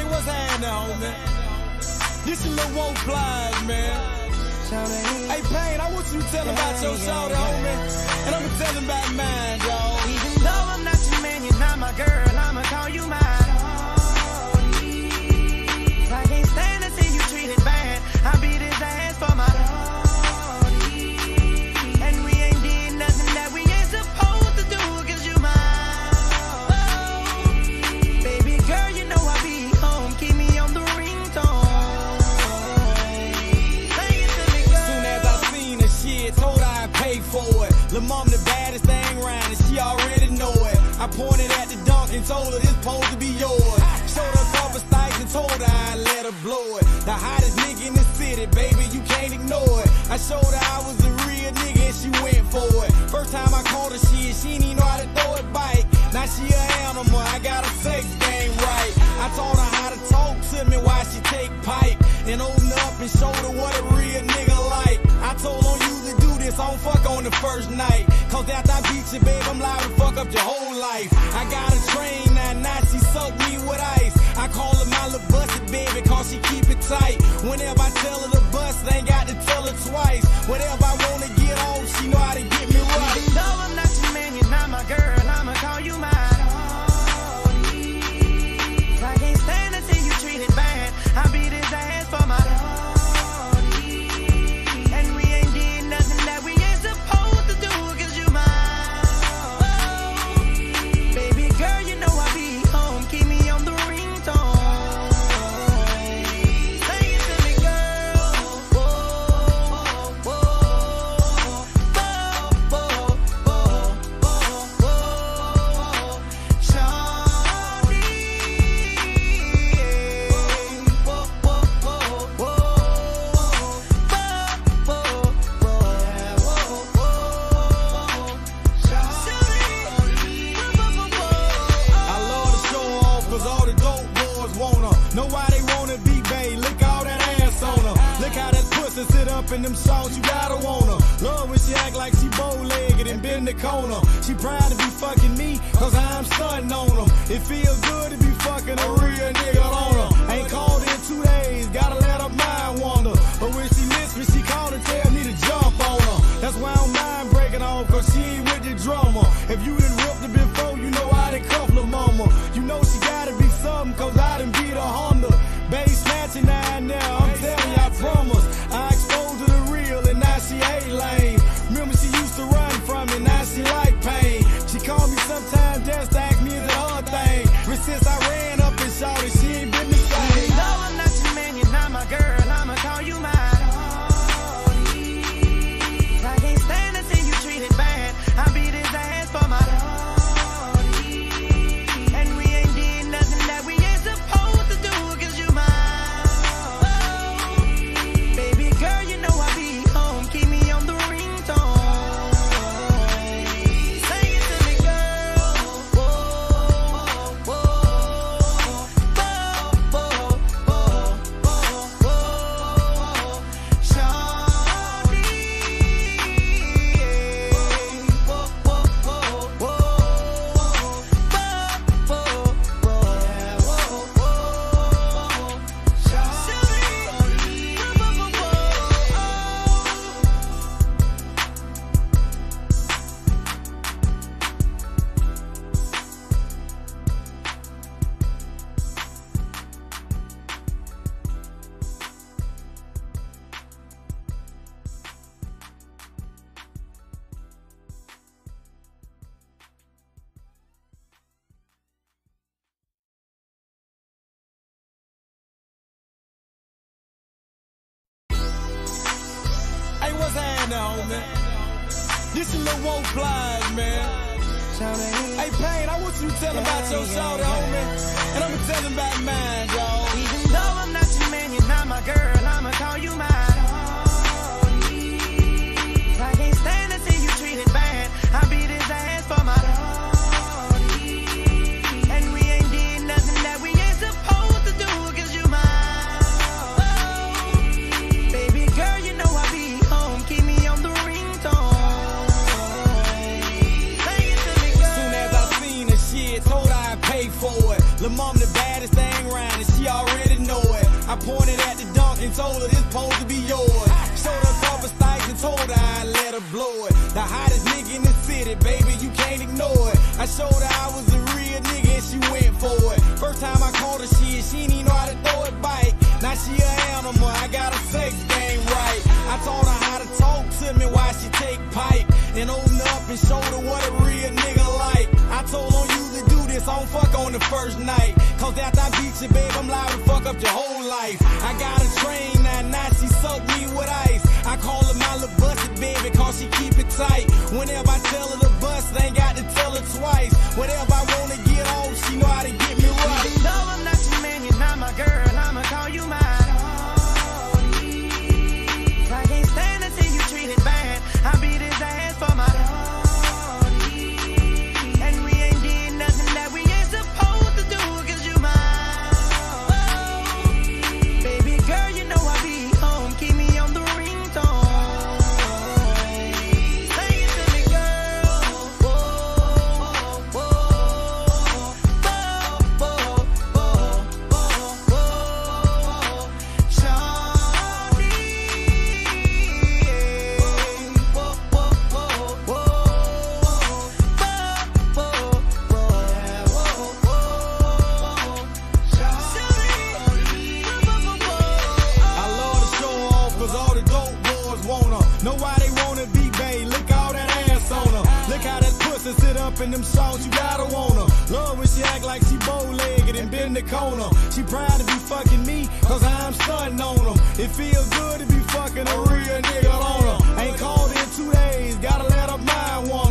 Hey, what's happening, homie? This is Lil Woe Plies, man. Hey, Payne, I want you to tell him about your shorty, homie. And I'ma tell him about mine, dawg. Even though I'm not your man, you're not my girl, I'ma call you mine. I can't stand to see you treated bad. I beat his ass for my shorty. And we ain't did nothing that we ain't supposed to do, cause you mine. Baby girl, you know I be home, keep me on the ringtone. Told her I'd pay for it. Lil' mom the baddest thing around and she already know it. I pointed at the dunk and told her this supposed to be yours. Showed her a couple stacks and told her I'd let her blow it. The hottest nigga in the city, baby, you can't ignore it. I showed her I was a real nigga and she went for it. First time I called her shit, she didn't even know how to throw it back. Now she an animal, I got a sex game right. I taught her how to talk to me while she take pipe. And open up and show her what a real nigga like. I told her you to do this, I don't fuck on the first night. Cause after I beat you, babe, I'm liable to fuck up your whole life. I got a train now she suck me with ice. I call her my little busted baby cause she keep it tight. Whenever I tell her to bust, I ain't got to tell her twice. Whatever I wanna get on, she know how to get me right. Even though I'm not your man, you're not my girl, I'ma call you mine. I can't stand to see you treated bad. I beat his ass for my shorty. And we ain't did nothing that we ain't supposed to do, cause you mine. Baby girl, you know I be home, keep me on the ringtone. Say it to me, girl. Whoa, whoa, whoa, whoa, whoa, whoa, shorty. Whoa, whoa, whoa, whoa, I love to show off cause all the dope boys want her. Know why they wanna be bae, look all that ass on her. Look how that pussy sit up in them songs, you gotta want her. Love when she act like she bow-legged and bend the corner. She proud to be fucking me cause I'm stunting on her. It feels good to be fucking a real nigga on her. Ain't called in 2 days, gotta let her mind wander. But when she miss me, she call and tell me to jump on her. That's why I don't mind breaking off cause she ain't with the drama. If you done ripped her before, you know I done cuffed her mama. You know she gotta be something cause I done beat her Honda. Bass snatching now, I'm telling you, I promise. I exposed her to real and now she ain't lame. Remember she used to run from me, now she like pain. She called me sometimes just to ask me is it her thing. But since I ran up and shot her, she ain't been the same. Even though I'm not your man, you're not my girl, I'ma call you mine. I can't stand to see you treated bad. I beat his ass for my shorty. And we ain't did nothing that we ain't supposed to do, cause you mine. Baby girl, you know I be home, keep me on the ringtone. Say it to me, girl. Whoa, whoa, whoa, whoa, whoa, shorty. Whoa, whoa, whoa, whoa, Hey, what's happening, homie? This is Lil Woe Plies, man. Hey, Payne, I want you to tell him about your shorty, homie. And I'ma tell him about mine, dawg. Even though I'm not your man, you're not my girl, I'ma call you mine. I can't stand to see you treated bad. I beat his ass for my shorty. And we ain't did nothing that we ain't supposed to do, cause you mine. Baby girl, you know I be home, keep me on the ringtone. Say it to me, girl. Soon as I seen the shit, told her I'd pay for it. Lil' mom the baddest thing round and she already know it. I pointed at the dunk and told her this supposed to be yours. Showed her a couple stikes and told her I'd let her blow it. The hottest nigga in the city, baby, you can't ignore it. I showed her I was a real nigga and she went for it. First time I called her shit, she didn't even know how to throw it bike. Now she an animal, I got a sex game right. I taught her how to talk to me while she take pipe. And open up and show her what a real nigga like. I told her don't usually do this, I don't fuck on the first night. Cause after I beat you, babe, I'm liable to fuck up your whole life. I got a train now she suck me with ice. I call her my little busted baby cause she keep it tight. Whenever I tell her to bust, I ain't got to tell her twice. Whatever I wanna get on, she know how to get me right. Even though I'm not your man, you're not my girl, I'ma call you mine. I can't stand to see you treated bad. I beat his ass for my shorty. And we ain't did nothing that we ain't supposed to do cause you mine. Baby girl, you know I be home. Keep me on the ringtone. Sing it to me, girl. Whoa, whoa, whoa, shorty. I love to show off cause all the dope boys want her. Know why they wanna be bae, look all that ass on her. Look how that pussy sit up in them songs, you gotta want her. Love when she act like she bow-legged and bend the corner. She proud to be fucking me cause I'm stunting on them. It feels good to be fucking a real nigga on her. Ain't called in 2 days, gotta let her mind wander.